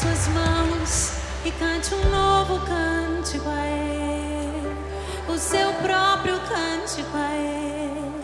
suas mãos e cante um novo cântico a Ele, o seu próprio cântico a Ele.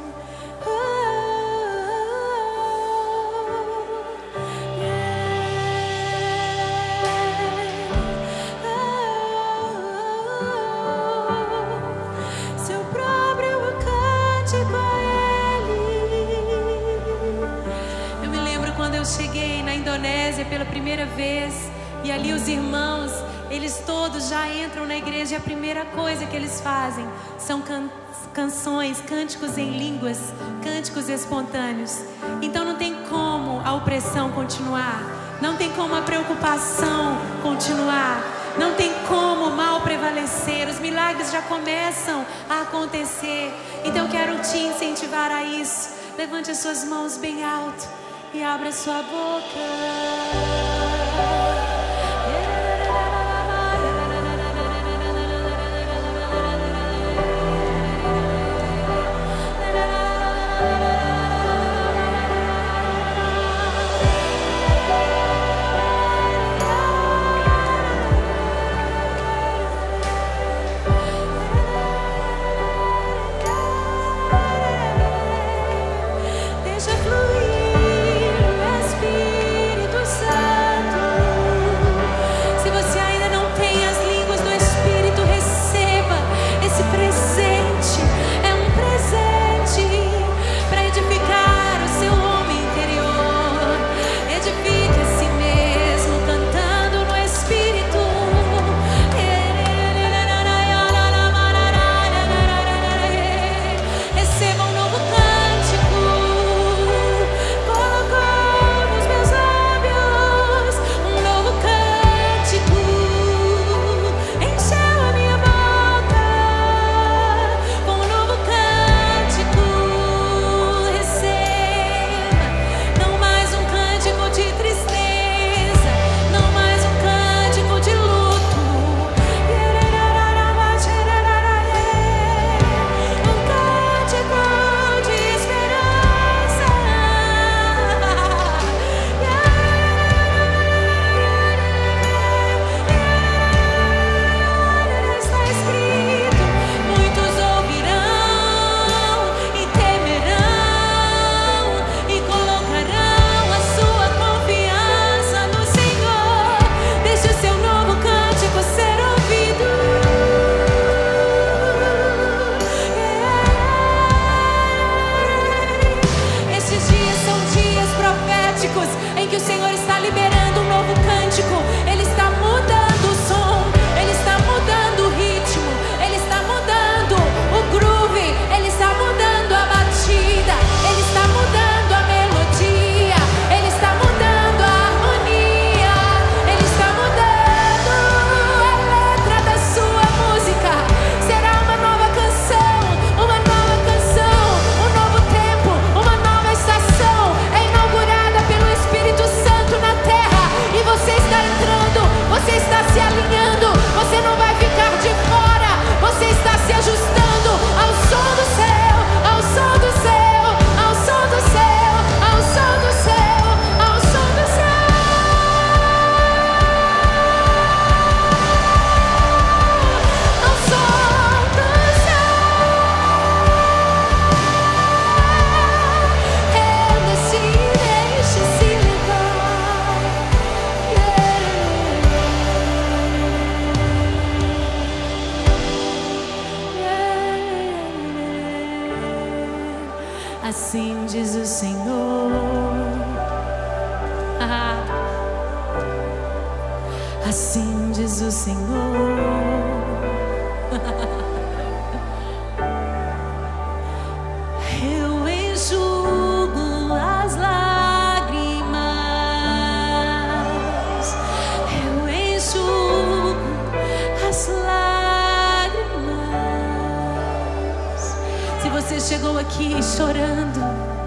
Seu próprio cântico a Ele. Eu me lembro quando eu cheguei na Indonésia pela primeira vez, e ali os irmãos, eles todos já entram na igreja e a primeira coisa que eles fazem são canções, cânticos em línguas, cânticos espontâneos. Então não tem como a opressão continuar, não tem como a preocupação continuar, não tem como o mal prevalecer. Os milagres já começam a acontecer. Então eu quero te incentivar a isso. Levante as suas mãos bem alto e abra sua boca. Assim diz o Senhor. Assim diz o Senhor. Eu enxugo as lágrimas. Eu enxugo as lágrimas. Se você chegou aqui chorando,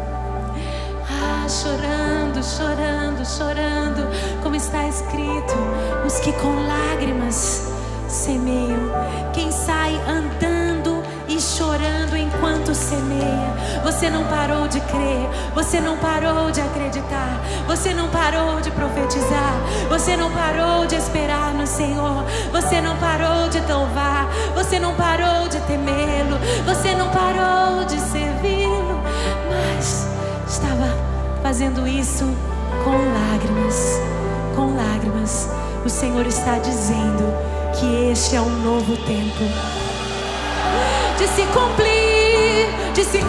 chorando, chorando, chorando, como está escrito, os que com lágrimas semeiam. Quem sai andando e chorando enquanto enquanto semeia, você não parou de crer, você não parou de acreditar, você não parou de profetizar, você não parou de esperar no Senhor, você não parou de louvar, você não parou de temê-lo, você não parou de servi-lo, mas estava fazendo isso com lágrimas, com lágrimas. O Senhor está dizendo que este é um novo tempo de se cumprir, de se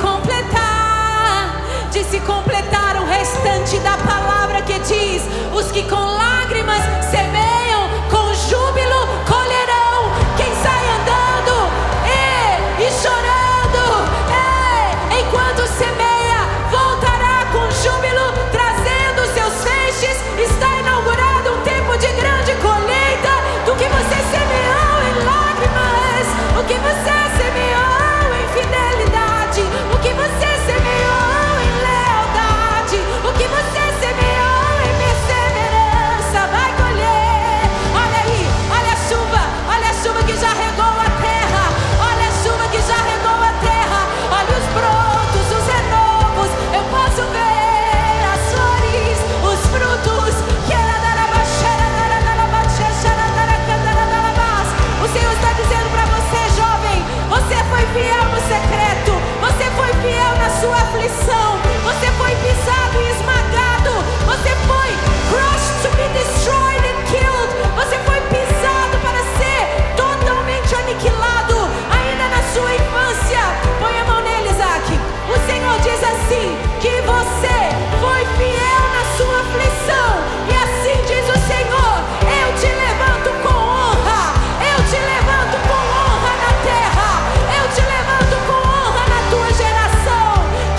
completar o restante da palavra que diz: os que com lágrimas semeiam, com júbilo colherão. Quem sai andando e chorando, enquanto semeia, voltará com júbilo, trazendo seus feixes. Está inaugurado um tempo de grande colheita do que você semeou em lágrimas, o que você semeou em fidelidade, o que você semeou em lealdade, o que você semeou em perseverança, vai colher. Olha aí, olha a chuva que já regou a terra, olha a chuva que já regou a terra, olha os brotos, os renovos, eu posso ver as flores, os frutos. O Senhor está dizendo para você, jovem, você foi fiel no secreto, você foi fiel na sua aflição, você foi pisado e esmagado, você foi crushed to be destroyed and killed, você foi pisado para ser totalmente aniquilado, ainda na sua infância. Põe a mão nele, Isaac. O Senhor diz assim, que você foi fiel na sua aflição, e assim diz o Senhor: eu te levanto com honra, eu te levanto com honra na terra, eu te levanto com honra na tua geração.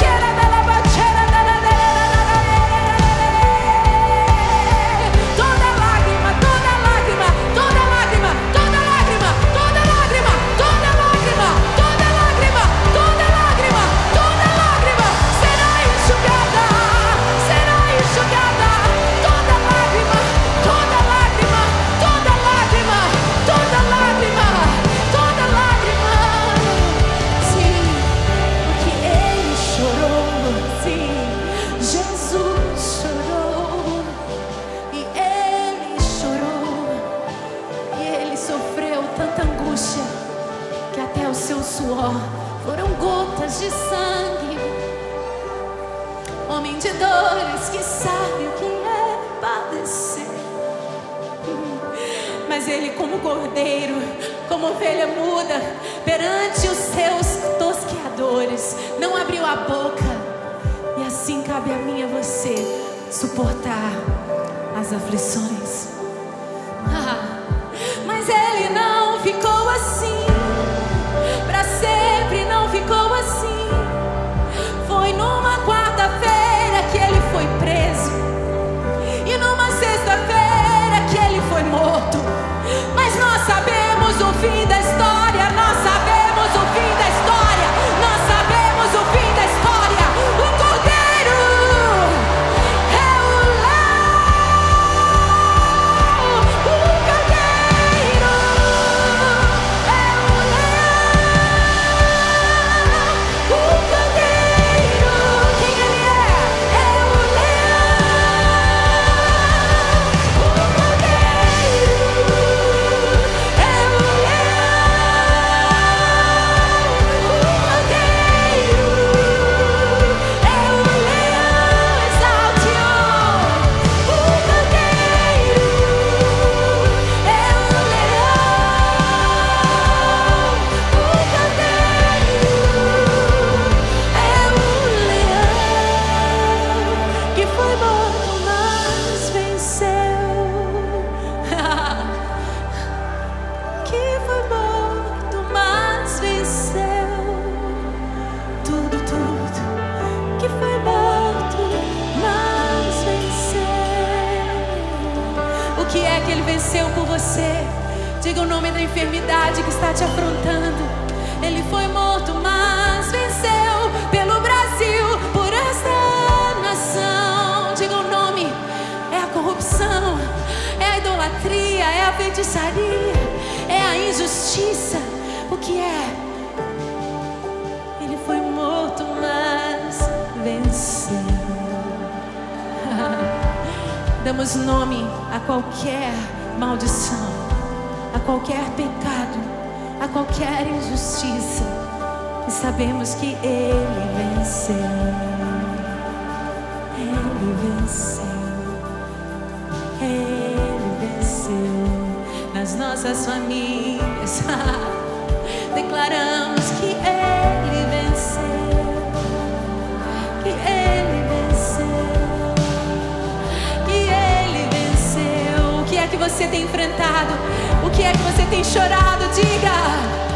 Toda lágrima, toda lágrima, toda lágrima, toda lágrima, toda lágrima, toda lágrima, toda lágrima, toda lágrima, toda lágrima será enxugada, será enxugada. Toda lágrima, toda lágrima, toda lágrima, toda lágrima, toda lágrima. Sim, porque ele chorou, sim, Jesus chorou, e ele chorou, e ele sofreu tanta angústia que até o seu suor foram gotas de sangue. Homem de dores que sabe o que é padecer. Mas ele, como cordeiro, como ovelha muda, perante os seus tosqueadores, não abriu a boca. E assim cabe a mim e a você suportar as aflições. Mas ele não ficou assim, para sempre não ficou assim. Foi numa quarta-feira que ele foi preso, e numa sexta-feira que ele foi morto. Mas nós sabemos o fim da história, nós sabemos o fim da história, nós sabemos o fim da história. O Cordeiro é o leão, o Cordeiro é o leão, o Cordeiro, quem ele é? É o leão, o Cordeiro é o venceu por você. Diga o nome da enfermidade que está te afrontando. Ele foi morto, mas venceu pelo Brasil, por esta nação. Diga o nome. É a corrupção, é a idolatria, é a feitiçaria, é a injustiça. O que é? Ele foi morto. Damos nome a qualquer maldição, a qualquer pecado, a qualquer injustiça. E sabemos que Ele venceu. Ele venceu. Ele venceu nas nossas famílias. Declaramos que Ele venceu. Que Ele venceu. Que Ele venceu. O que é que você tem enfrentado? O que é que você tem chorado? Diga.